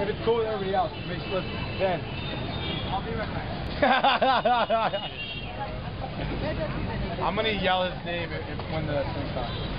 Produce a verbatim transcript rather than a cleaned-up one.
If it's cool with everybody else, make sure. Ben. I'll be right back. I'm gonna yell his name if, if when the thing comes.